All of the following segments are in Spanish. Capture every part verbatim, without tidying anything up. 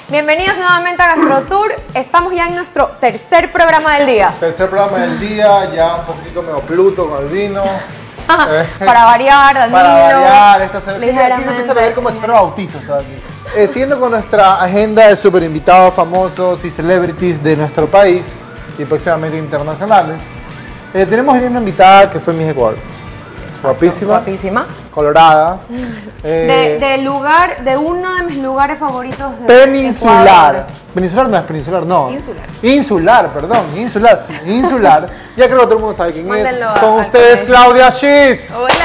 Bienvenidos nuevamente a GastroTour. Estamos ya en nuestro tercer programa del día. Tercer programa del día, ya un poquito medio Pluto con el vino. eh, para variar, Danilo. Para variar, esto se, aquí ligeramente. se empieza a ver como si fuera bautizo. Está aquí. Eh, siguiendo con nuestra agenda de super invitados famosos y celebrities de nuestro país y próximamente internacionales, eh, tenemos hoy una invitada que fue Miss Ecuador. Guapísima. Guapísima. Colorada. Eh, De, de lugar, de uno de mis lugares favoritos de Peninsular. Ecuador. Peninsular no es peninsular, no. Insular. Insular, perdón, insular. Insular. Ya creo que todo el mundo sabe quién Mándenlo es. a- Con al ustedes, colegio. Claudia Schiss. Hola.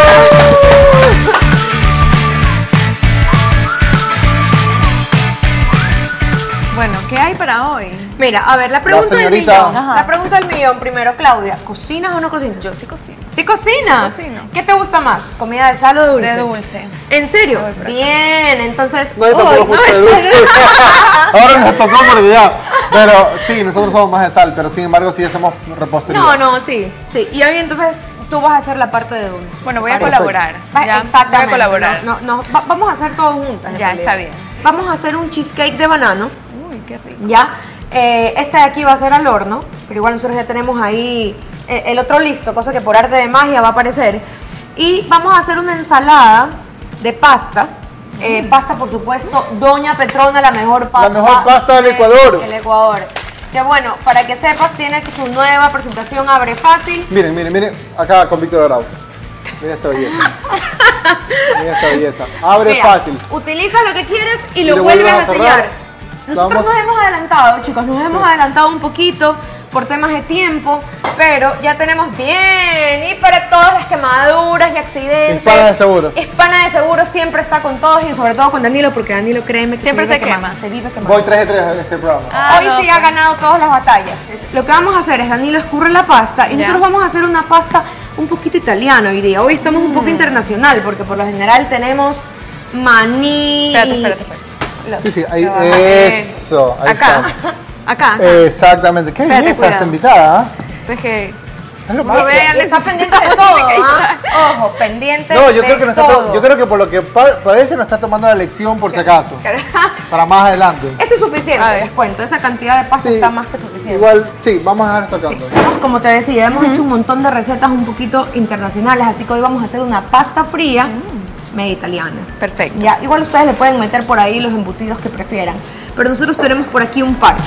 Bueno, ¿qué hay para hoy? Mira, a ver, la pregunta del señorita. millón. Ajá. La pregunta del millón primero, Claudia. ¿Cocinas o no cocinas? Yo sí cocino. ¿Sí cocinas? Sí cocino. ¿Qué te gusta más? ¿Comida de sal o dulce? De dulce. ¿En serio? Voy por acá. Bien, entonces... No, yo tampoco Uy, justo de dulce. Ahora nos tocó porque ya. Pero sí, nosotros somos más de sal, pero sin embargo sí hacemos repostería. No, no, sí, sí. Y hoy entonces tú vas a hacer la parte de dulce. Bueno, voy a Parece. colaborar. Va- Ya, Exactamente. Voy a colaborar. No, no, no, va- vamos a hacer todo juntas. en Ya, realidad. está bien. Vamos a hacer un cheesecake de banano, Uy, qué rico. ¿ya? Eh, este de aquí va a ser al horno, pero igual nosotros ya tenemos ahí eh, el otro listo, cosa que por arte de magia va a aparecer. Y vamos a hacer una ensalada de pasta. Eh, pasta, por supuesto, Doña Petrona, la mejor pasta. mejor pasta del Ecuador. El Ecuador. Que bueno, para que sepas, tiene su nueva presentación Abre Fácil. Miren, miren, miren. Acá con Víctor Arau. Mira esta belleza. Mira esta belleza. Abre Mira, fácil. utilizas lo que quieres y Y lo lo vuelves vuelves a a sellar. cerrar. Nosotros Vamos. nos hemos adelantado, chicos, nos hemos adelantado un poquito por temas de tiempo, pero ya tenemos bien. Y para todas las quemaduras y accidentes. Hispana de Seguros. Hispana de Seguros siempre está con todos y sobre todo con Danilo, porque Danilo, créeme que Siempre se, vive se quemando, quema. se vive quemando. Voy tres de tres en este programa. Ah, Hoy no, sí pues. ha ganado todas las batallas. Es- Lo que vamos a hacer es, Danilo escurre la pasta y Ya. nosotros vamos a hacer una pasta un poquito italiana hoy día. Hoy estamos un Mm. poco internacional porque por lo general tenemos maní. Espérate, y- espérate, espérate. Lo- Sí, sí, ahí. lo vamos a- Eso. Ahí Acá, está. acá. Exactamente. Qué Espérate, belleza cuidado. esta invitada. ¿ah? Pues que Es lo Uno máximo. ve al- Está pendiente de todo, ¿ah? Ojo, pendiente No, yo de creo que no está todo. to- yo creo que por lo que pa- parece no está tomando la lección por si acaso. Para más adelante. Eso es suficiente, A ver. les cuento. Esa cantidad de pasta Sí, está más que suficiente. Igual, sí, vamos a dejar esto acá. Sí. entonces. Hemos, como te decía, hemos hecho un montón de recetas un poquito internacionales, así que hoy vamos a hacer una pasta fría media italiana. perfecto. Ya, igual ustedes le pueden meter por ahí los embutidos que prefieran, pero nosotros tenemos por aquí un par.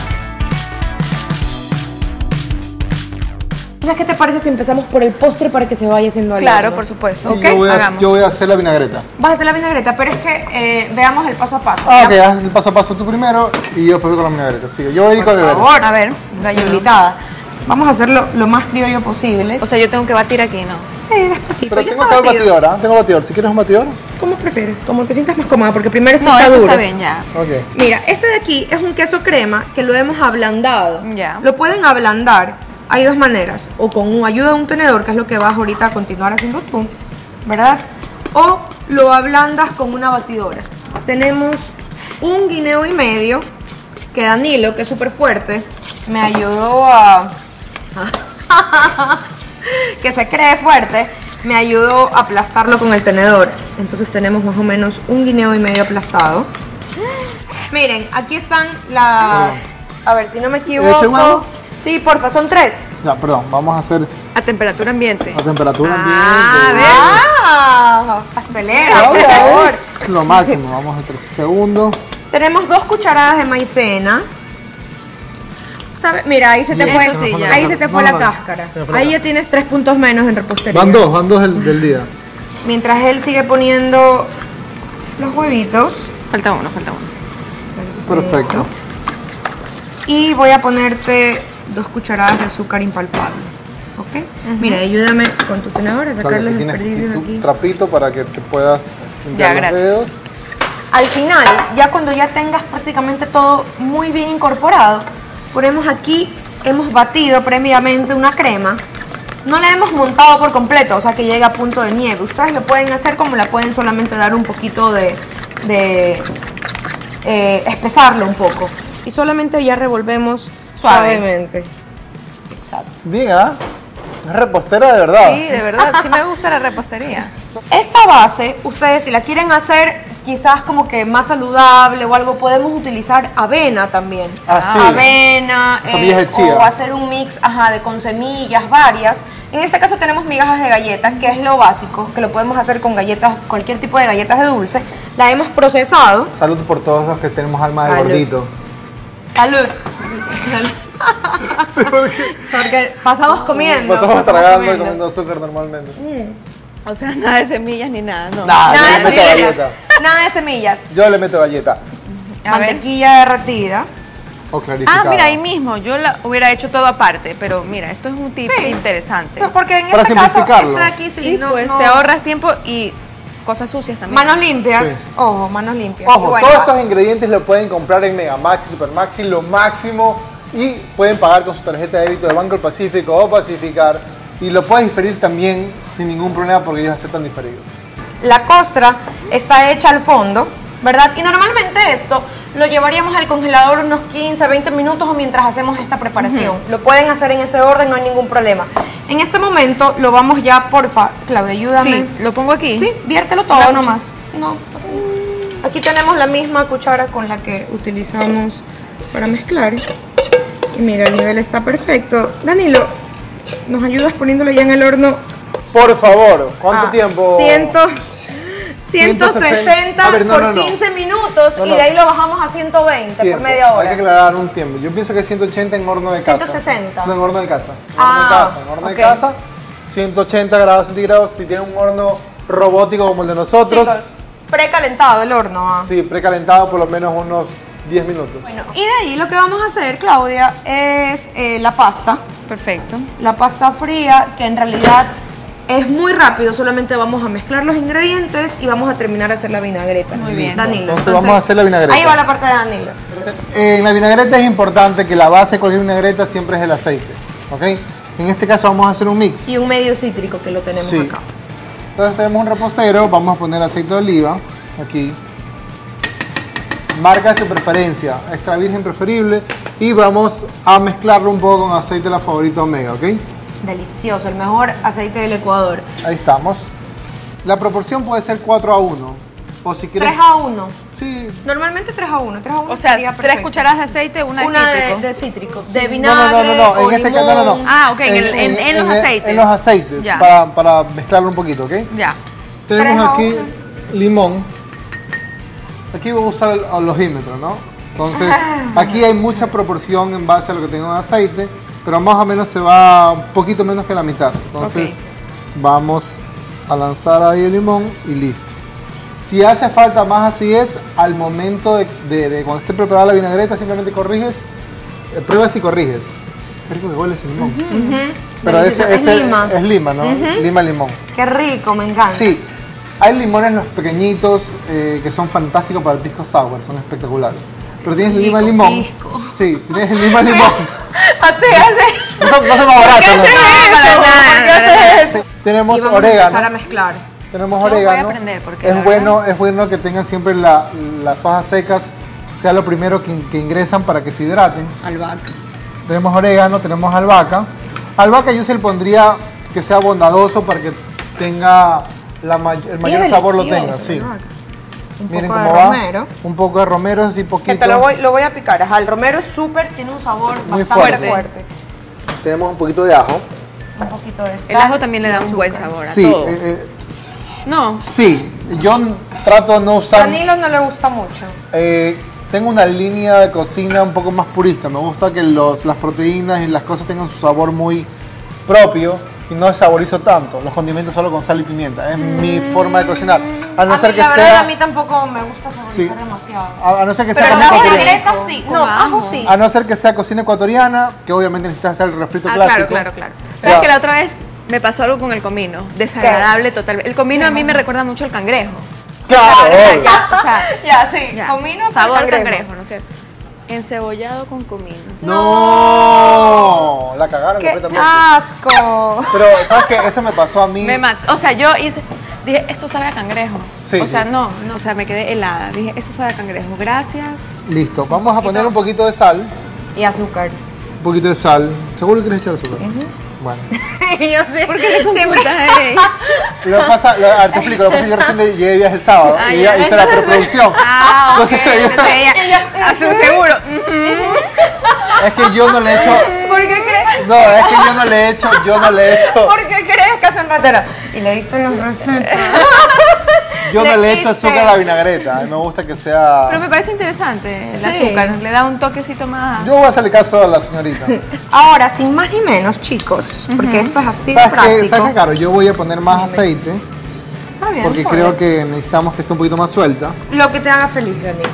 Entonces, ¿qué te parece si empezamos por el postre para que se vaya haciendo algo? Claro, por supuesto. Ok, Yo voy, a, hagamos. yo voy a hacer la vinagreta. Vas a hacer la vinagreta, pero es que eh, veamos el paso a paso. Ah, ¿ya? ok, haz el paso a paso tú primero y yo después voy con la vinagreta. Sí, yo voy con Por el beber. favor, A ver, la invitada. Vamos a hacerlo lo más criollo posible. O sea, yo tengo que batir aquí, ¿no? Sí, despacito. Pero ya tengo está acá el batido. batidor, ¿ah? Tengo batidor. Si quieres un batidor. Como prefieres, como te sientas más cómoda, porque primero esto No, está eso duro. está bien ya. Ok. Mira, este de aquí es un queso crema que lo hemos ablandado. Ya. Lo pueden ablandar. Hay dos maneras. O con un- ayuda de un tenedor, que es lo que vas ahorita a continuar haciendo tú, ¿verdad? O lo ablandas con una batidora. Tenemos un guineo y medio que Danilo, que es súper fuerte, me ayudó a... que se cree fuerte, me ayudó a aplastarlo con el tenedor. Entonces tenemos más o menos un guineo y medio aplastado. Miren, aquí están las... A ver, si no me ¿Le eché un agua? equivoco... Sí, porfa, son tres. Ya, perdón, vamos a hacer A temperatura ambiente. a temperatura Ah, ambiente. ¡Ah! Pastelera, por Ahora favor. es lo máximo. Vamos a tres segundos. Tenemos dos cucharadas de maicena. ¿Sabe? Mira, ahí se te Bien, fue, eso sí, ya. ahí se te fue No, la no, cáscara. se me fue la Ahí ya cáscara. tienes tres puntos menos en repostería. Van dos, van dos del, del día. Mientras él sigue poniendo los huevitos. Falta uno, falta uno. Perfecto. Y voy a ponerte dos cucharadas de azúcar impalpable. ¿Ok? Mira, ayúdame con tu tenedor a sacar Claro, los aquí tienes desperdicios tu aquí. trapito para que te puedas limpiar Ya, los gracias. dedos. Al final, ya cuando ya tengas prácticamente todo muy bien incorporado, ponemos aquí, hemos batido previamente una crema. No la hemos montado por completo, o sea que llegue a punto de nieve. Ustedes lo pueden hacer como la pueden solamente dar un poquito de, de eh, espesarlo un poco. Y solamente ya revolvemos Suave. suavemente. Exacto. Bien, ¿ah? Es repostera de verdad. Sí, de verdad, sí me gusta la repostería. Esta base, ustedes si la quieren hacer quizás como que más saludable o algo, podemos utilizar avena también. Ah, sí. Avena, Semillas de chía. o hacer un mix ajá, de con semillas varias. En este caso tenemos migajas de galletas, que es lo básico, que lo podemos hacer con galletas, cualquier tipo de galletas de dulce. La hemos procesado. Salud por todos los que tenemos alma de Salud. gordito. Salud. Sí, porque Porque pasamos comiendo. pasamos pasamos tragando y comiendo. comiendo azúcar normalmente. O sea, nada de semillas ni nada, no. Nah, yo Nada le de meto semillas. galleta. Nada de semillas. Yo le meto galleta. A ver. Mantequilla derretida. O clarificada. Ah, mira, ahí mismo. Yo la hubiera hecho todo aparte, pero mira, esto es un tip Sí. interesante. No, porque en Para este caso, simplificarlo. este de aquí sí, Sí, no, pues no- te ahorras tiempo y cosas sucias también. Manos limpias. Sí. Ojo, manos limpias. Ojo, Y bueno, todos ah, estos ingredientes los pueden comprar en Megamaxi, Supermaxi, lo máximo. Y pueden pagar con su tarjeta de débito de Banco del Pacífico o Pacificar. Y lo puedes diferir también sin ningún problema porque ellos aceptan diferidos. la costra está hecha al fondo, ¿verdad? Y normalmente esto lo llevaríamos al congelador unos quince, veinte minutos o mientras hacemos esta preparación. Lo pueden hacer en ese orden, no hay ningún problema. En este momento lo vamos ya, porfa, Claudia, ayúdame. Sí, lo pongo aquí. Sí, viértelo todo Una nomás. No. Aquí tenemos la misma cuchara con la que utilizamos para mezclar. Y mira, el nivel está perfecto. Danilo, ¿nos ayudas poniéndolo ya en el horno? Por favor, ¿cuánto Ah, tiempo? cien, ciento sesenta A ver, no, por no, no. quince minutos No, y no. de ahí lo bajamos a ciento veinte Tiempo. por media Hay que hora. aclarar un tiempo. Yo pienso que ciento ochenta en horno de casa. ciento sesenta. No, en horno de casa. En Ah, horno de casa. En horno ok. de casa, ciento ochenta grados centígrados. Si tienen un horno robótico como el de nosotros, Chicos, precalentado el horno. ah. sí, precalentado por lo menos unos diez minutos. Bueno, y de ahí lo que vamos a hacer, Claudia, es eh, la pasta. Perfecto. La pasta fría, que en realidad es muy rápido, solamente vamos a mezclar los ingredientes y vamos a terminar de hacer la vinagreta. Muy bien. Danilo. Entonces vamos a hacer la vinagreta. Ahí va la parte de Danilo. En la vinagreta es importante que la base de cualquier vinagreta siempre es el aceite. ¿Ok? En este caso vamos a hacer un mix. Y un medio cítrico que lo tenemos Sí. acá. Entonces tenemos un repostero, vamos a poner aceite de oliva aquí. Marca de su preferencia, extra virgen preferible. Y vamos a mezclarlo un poco con aceite de la favorita Omega, ¿ok? Delicioso, el mejor aceite del Ecuador. Ahí estamos. La proporción puede ser cuatro a uno. O si quieres... tres a uno. Sí. Normalmente tres a uno. tres a uno O sea, sería tres perfecto. cucharadas de aceite, una de Una cítrico. de, de cítrico. De No, vinagre, no, no, no, no. o En este caso, no, no, no. limón. Ah, ok, en el- en- en los aceites. En los aceites, Ya. para, para mezclarlo un poquito, ¿ok? Ya. Tenemos Tres a aquí uno. limón. Aquí voy a usar el, el ojímetro, ¿no? Entonces, aquí hay mucha proporción en base a lo que tengo en aceite, pero más o menos se va un poquito menos que la mitad. Entonces, vamos a lanzar ahí el limón y listo. Si hace falta más acidez, al momento de, de- de cuando esté preparada la vinagreta, simplemente corriges, eh, pruebas y corriges. Qué rico que huele ese limón. Pero Delicioso. ese, Es ese lima. es lima, ¿no? Lima limón. Qué rico, me encanta. Sí, hay limones los pequeñitos eh, que son fantásticos para el pisco sour, son espectaculares. Pero tienes el lima Rico limón. pisco. Sí, tienes el lima limón. Así, así. No, son- no son más baratos. ¿Qué ¿no? haces eso? para nada, ¿Por qué para nada. haces eso? Sí, tenemos Y vamos a empezar a orégano. mezclar. Tenemos Yo voy a orégano. aprender, porque es la bueno, es bueno que tengan siempre la- las hojas secas, sea lo primero que, que ingresan para que se hidraten. Albahaca. Tenemos orégano, tenemos albahaca. Albahaca yo se le pondría que sea bondadoso para que tenga la may- el mayor Es sabor lo delicioso, tenga. Sí. albahaca. Un Miren poco cómo de va. romero. Un poco de romero, así poquito. Que te lo voy, lo voy a picar. Ajá, el romero es súper, tiene un sabor Muy bastante fuerte. fuerte. Tenemos un poquito de ajo. Un poquito de sal. El ajo también le da y un buen azúcar. sabor a Sí, todo. eh, eh, No. sí. Yo n- trato de no usar. Danilo no le gusta mucho. eh, tengo una línea de cocina un poco más purista. Me gusta que los, las proteínas y las cosas tengan su sabor muy propio y no saborizo tanto. Los condimentos solo con sal y pimienta. Es mi forma de cocinar. A no A ser mí, que la verdad, sea. a mí tampoco me gusta saborizar Sí. demasiado. A, a no ser que sea Pero comida la ecuatoriana. vinagreta sí. Con No, ajo ajo. sí. A no ser que sea cocina ecuatoriana, que obviamente necesitas hacer el refrito Ah, clásico. claro, claro, claro. Ya. ¿Sabes que la otra vez me pasó algo con el comino? Desagradable totalmente. El comino a mí me recuerda mucho al cangrejo. Claro, obvio. Ya, o sea, Ya, sí. ya. Comino sabor con cangrejo. ¿no es cierto? Encebollado con comino. No, la cagaron ¡Qué completamente. asco! Pero, ¿sabes qué? Eso me pasó a mí. Me mató. O sea, yo hice, dije, esto sabe a cangrejo. Sí, o sea, sí. no, no, o sea, me quedé helada. Dije, esto sabe a cangrejo. Gracias. Listo, vamos a poner un poquito de sal. Y azúcar. Un poquito de sal. ¿Seguro que quieres echar azúcar? Bueno. Y yo sí, ¿Por qué le siempre- consultas a ella? Lo que pasa, lo, a ver, te explico, lo que pasa es que yo recién de- llegué de viaje el sábado Ah, y ya. ella hice la preproducción. Ah, ok. Entonces, yo- Entonces ella, a su seguro. es que yo no le he hecho, ¿Por qué crees? no, es que yo no le he hecho, yo no le he hecho, ¿Por qué crees que hacen ratero? Y le diste los recetas. yo no Le le he hecho hice- azúcar a la vinagreta. A mí me gusta que sea. Pero me parece interesante el Sí. azúcar. Le da un toquecito más. Yo voy a hacerle caso a la señorita. Ahora, sin más ni menos, chicos, porque esto es así de ¿Sabes qué? práctico. ¿Sabes qué, Caro? Yo voy a poner más aceite Está bien. porque joder. creo que necesitamos que esté un poquito más suelta. Lo que te haga feliz, Danilo.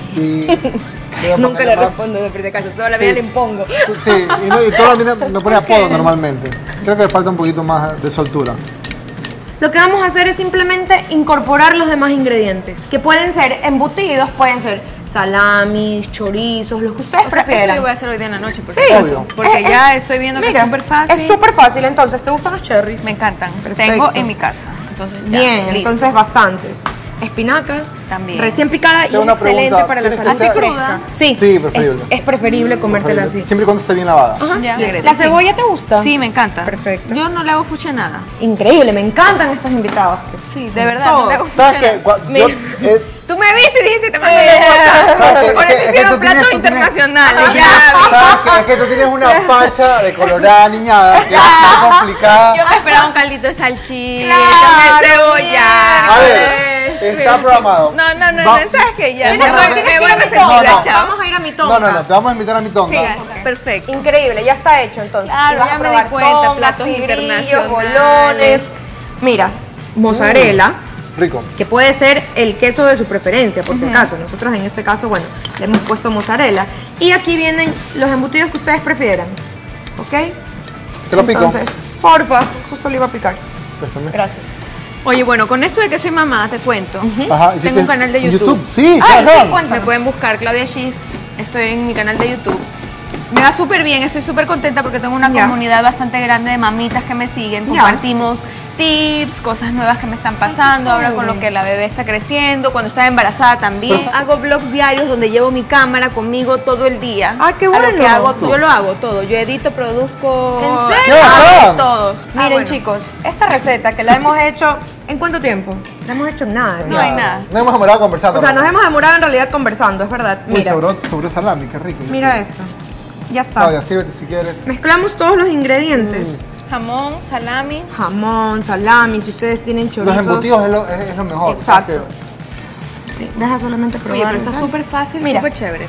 Y voy a Nunca ponerle le más- respondo de por si acaso, toda la Sí. vida le impongo. Sí, y, no, y toda la vida me pone apodo normalmente. Creo que le falta un poquito más de soltura. Lo que vamos a hacer es simplemente incorporar los demás ingredientes, que pueden ser embutidos, pueden ser salamis, chorizos, los que ustedes O sea, eso prefieran. yo voy a hacer hoy día en la noche, por Sí, si obvio. acaso. Porque Es- ya es- estoy viendo que mira, es súper fácil. Es súper fácil, entonces, ¿te gustan los cherries? Me encantan. Perfecto. Tengo en mi casa. Entonces ya, Bien, listo. entonces bastantes. Espinaca, También. recién picada y Tengo es una excelente pregunta, para la ¿quieres que salud sea- fresca. Sí, Sí, es, preferible. es preferible comértela así. Siempre y cuando esté bien lavada. Ajá. Ya. Bien. ¿La Sí. cebolla te gusta? Sí, me encanta. Perfecto. Yo no le hago fucha a nada. Increíble, me encantan estos invitados. Sí, Son de verdad. todos. No le hago ¿Sabes fucha a qué? nada. Cua- yo- eh, Tú me viste y dijiste te mando Sí. de boca. ¿Sabes qué? Por Es que- eso es que hicieron tú tienes- platos tú tienes- internacionales. tú Ya. tienes- ¿Sabes qué? Es que tú tienes una facha de colorada niñada que es muy complicada. Yo me esperaba un caldito de salchicha, Claro, de cebolla. A ver, está programado. No, no, no, Va- no, ¿sabes qué? Ya, Hemos me voy, repe- me voy a mi presentar, No, no. chao. Vamos a ir a mi No, tonga. no, no, te vamos a invitar a mi tonga. Sí, Ok, perfecto. Increíble, ya está hecho entonces. Claro, Y vas ya a me di probar cuenta, tongas, platos tigrillos, internacionales. bolones. Mira, mozzarella, Rico. que puede ser el queso de su preferencia, por si acaso. Nosotros en este caso, bueno, le hemos puesto mozzarella. Y aquí vienen los embutidos que ustedes prefieran. ¿Ok? Te lo pico. Entonces, porfa, justo le iba a picar. Préstame. Gracias. Oye, bueno, con esto de que soy mamá, te cuento. Ajá, ¿hiciste Tengo un canal de en YouTube. Sí, Ay, claro. sí, cuéntame. Me pueden buscar Claudia Cheese. Estoy en mi canal de YouTube. Me va súper bien, estoy súper contenta porque tengo una Ya. comunidad bastante grande de mamitas que me siguen. Ya. Compartimos tips, cosas nuevas que me están pasando, ahora con lo que la bebé está creciendo, cuando estaba embarazada también. Pero- hago vlogs diarios donde llevo mi cámara conmigo todo el día. Ah, qué A lo bueno. que hago, yo lo hago todo. Yo edito, produzco. ¿En serio? ¡Qué bacán! Todos. Ah, Miren, bueno. chicos, esta receta que la hemos hecho, ¿en cuánto tiempo? La hemos hecho en nada. No hay nada. No hemos demorado conversando. O sea, nos hemos demorado en realidad conversando, es verdad. Uy, Mira, sobró, sobró salami, qué rico. mira esto. Ya está. Claudia, sírvete si quieres. Mezclamos todos los ingredientes. Jamón, salami. Jamón, salami, si ustedes tienen chorizos. Los embutidos es lo, es, es lo mejor. Exacto. ¿sabes qué? Sí, deja solamente probar. Oye, pero está ¿sabes? súper fácil, Mira. súper chévere.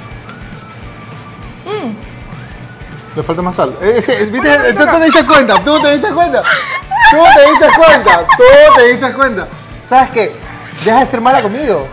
Le falta más sal. Eh, ese- ¿viste? Tú te diste cuenta, tú te diste cuenta. Tú te diste cuenta, tú te diste cuenta. ¿Sabes qué? Deja de ser mala conmigo.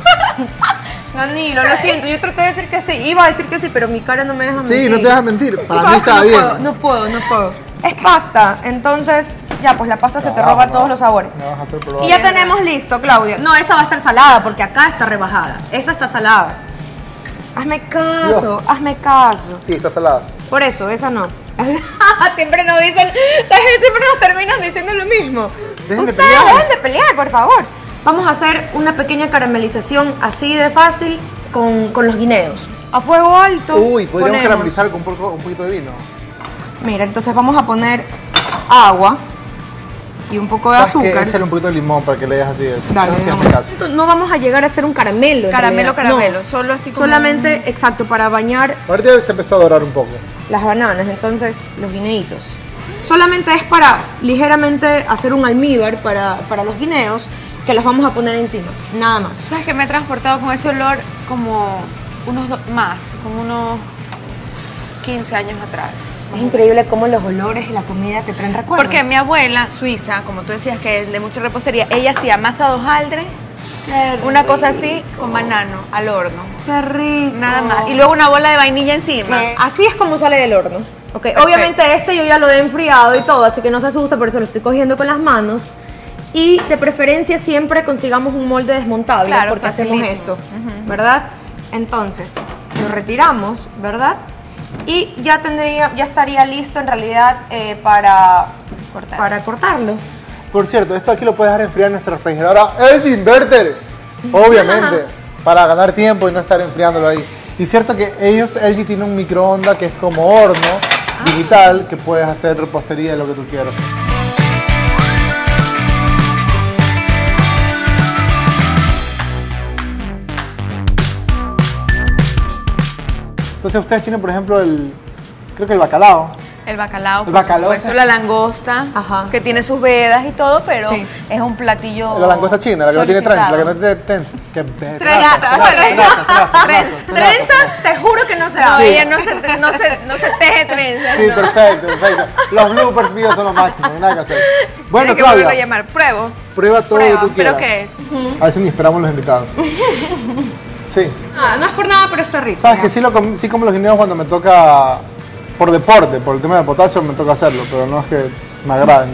Danilo, lo siento, yo traté de decir que sí. Iba a decir que sí, pero mi cara no me deja mentir. Sí, no te dejas mentir. Para Tú mí sabes que está no bien. puedo, no puedo, no puedo. Es pasta, entonces ya, pues la pasta se te Ah, roba no. todos los sabores. Me vas a hacer probar. Y ya tenemos listo, Claudia. No, esa va a estar salada porque acá está rebajada. Esta está salada. Hazme caso, Dios. hazme caso. Sí, está salada. Por eso, esa no. Siempre nos dicen, ¿sabes? Siempre nos terminan diciendo lo mismo. Dejen de Ustedes pelear. dejen de pelear, por favor. Vamos a hacer una pequeña caramelización así de fácil con, con los guineos. A fuego alto. Uy, podríamos ponemos- caramelizar con un, poco, un poquito de vino. Mira, entonces vamos a poner agua y un poco de ¿Sabes qué? azúcar. Échale un poquito de limón para que le dejes así de eso. Dale, No mi hazme amor. caso. No vamos a llegar a hacer un caramelo. en Caramelo, realidad. caramelo. No. Solo así como. Solamente, exacto, para bañar Ahorita se empezó a dorar un poco. las bananas, entonces los guineitos. Solamente es para ligeramente hacer un almíbar para, para los guineos que los vamos a poner encima, nada más. ¿Sabes que me he transportado con ese olor como unos do- más, como unos quince años atrás? Es increíble cómo los olores y la comida te traen recuerdos. Porque mi abuela suiza, como tú decías que es de mucha repostería, ella hacía masa de hojaldre, Qué una cosa así, con banano al horno. Qué rico. Nada más. Y luego una bola de vainilla encima. Eh, Así es como sale del horno. Okay. Obviamente este yo ya lo he enfriado y todo, así que no se asusta, por eso lo estoy cogiendo con las manos. Y de preferencia siempre consigamos un molde desmontable, Claro, porque hacemos facilísimo. esto, ¿verdad? Entonces, lo retiramos, ¿verdad? Y ya tendría, ya estaría listo en realidad eh, para, Cortar. para cortarlo. Por cierto, esto aquí lo puedes dejar enfriar en nuestra refrigeradora L G Inverter. Obviamente, para ganar tiempo y no estar enfriándolo ahí. Y cierto que ellos, L G tiene un microondas que es como horno digital que puedes hacer repostería de lo que tú quieras. Entonces ustedes tienen, por ejemplo, el, creo que el bacalao. El bacalao, El por bacalao supuesto, es- la langosta, Ajá. que tiene sus vedas y todo, pero Sí. es un platillo La langosta china, la que no tiene trenza, la que no solicitado. tiene trenza. Que Trenzas, grasa, bueno, grasa, grasa, grasa, trenzas, grasa. Trenzas, te juro que no se No, hace. ella no se, no se, no se teje trenzas. Sí, ¿no? perfecto, perfecto. Los bloopers míos son los máximos, nada que hacer. Bueno, Tiene que volverlo a Claudia, llamar. Pruebo. prueba todo Prueba. lo que tú ¿Pero quieras. qué es? A veces ni esperamos los invitados. Sí. Ah, no es por nada, pero está rico. Sabes que sí, lo com- sí como los guineos cuando me toca, por deporte, por el tema de potasio me toca hacerlo, pero no es que me agraden.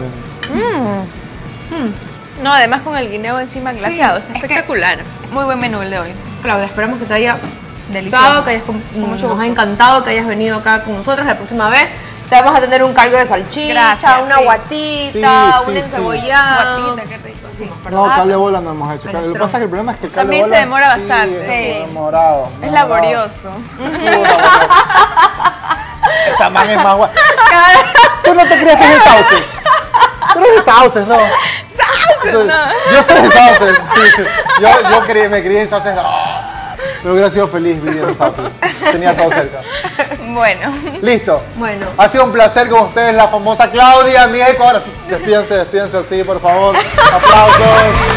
No, además con el guineo encima glaseado. Está es que- espectacular. Muy buen menú el de hoy. Claudia, esperamos que te haya Delicioso. gustado, que hayas com- Con mucho nos gusto. ha encantado que hayas venido acá con nosotros. La próxima vez te vamos a tener un caldo de salchicha, Gracias, una sí. guatita, Sí, un sí, encebollado. Guatita, qué rico. Sí. No, cable de bola no hemos hecho. Lo que Minestrón. pasa es que el problema es que el cable También de se bola demora sí, bastante, es sí. demorado. Es demorado. laborioso. Sí, laborioso. Esta man es más guay. Tú no te crees que es de sauces. Tú eres de sauces, ¿no? Sauces, no. Yo soy de sauces. Sí. Yo, yo crié- me crié en sauces. No. Pero hubiera sido feliz viviendo en sauces. Tenía todo cerca. Bueno. Listo. Bueno. Ha sido un placer con ustedes, la famosa Claudia Mieco. Ahora sí, despídense, despídense así, por favor. Aplausos.